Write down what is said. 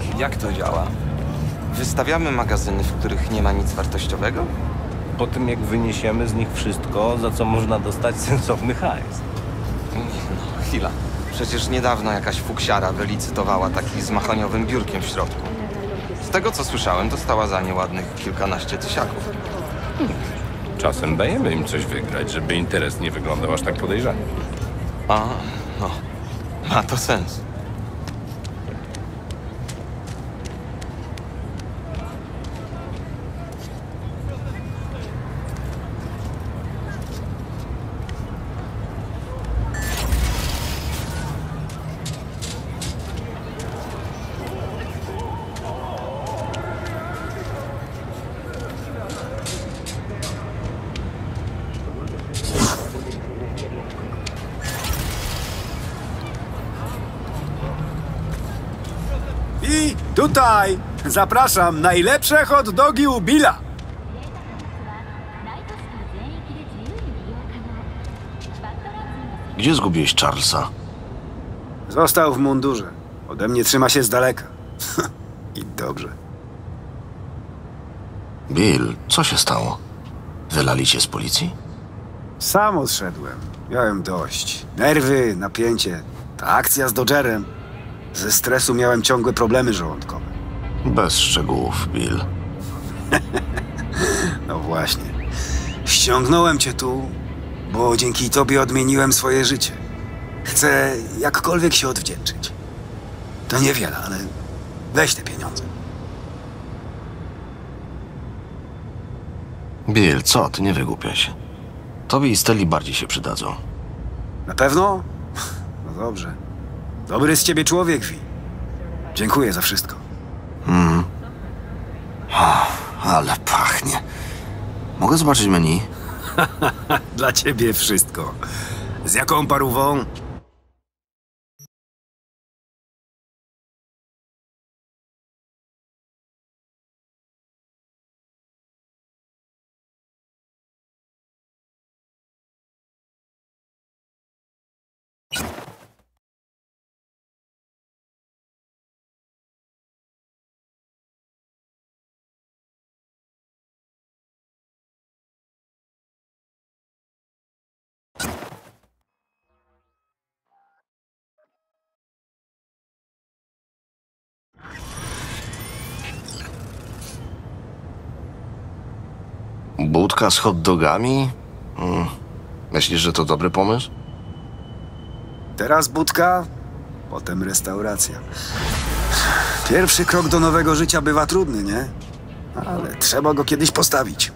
Jak to działa? Wystawiamy magazyny, w których nie ma nic wartościowego? Po tym jak wyniesiemy z nich wszystko, za co można dostać sensowny hajs. No, chwila. Przecież niedawno jakaś fuksiara wylicytowała taki z machoniowym biurkiem w środku. Z tego co słyszałem, dostała za nie ładnych kilkanaście tysiaków. Czasem dajemy im coś wygrać, żeby interes nie wyglądał aż tak podejrzanie. A, no. Ma to sens. I tutaj zapraszam, najlepsze hot dogi u Billa. Gdzie zgubiłeś Charlesa? Został w mundurze. Ode mnie trzyma się z daleka. I dobrze. Bill, co się stało? Wylali cię z policji? Sam odszedłem. Miałem dość. Nerwy, napięcie. Ta akcja z Dodgerem. Ze stresu miałem ciągłe problemy żołądkowe. Bez szczegółów, Bill. No właśnie. Ściągnąłem cię tu, bo dzięki tobie odmieniłem swoje życie. Chcę jakkolwiek się odwdzięczyć. To niewiele, ale weź te pieniądze. Bill, co? Ty nie wygłupiaj się. Tobie i Steli bardziej się przydadzą. Na pewno? No dobrze. Dobry z ciebie człowiek, Wi. Dziękuję za wszystko. Ale pachnie. Mogę zobaczyć menu? Dla ciebie wszystko. Z jaką parówą? Budka z hot dogami? Myślisz, że to dobry pomysł? Teraz budka, potem restauracja. Pierwszy krok do nowego życia bywa trudny, nie? Ale trzeba go kiedyś postawić.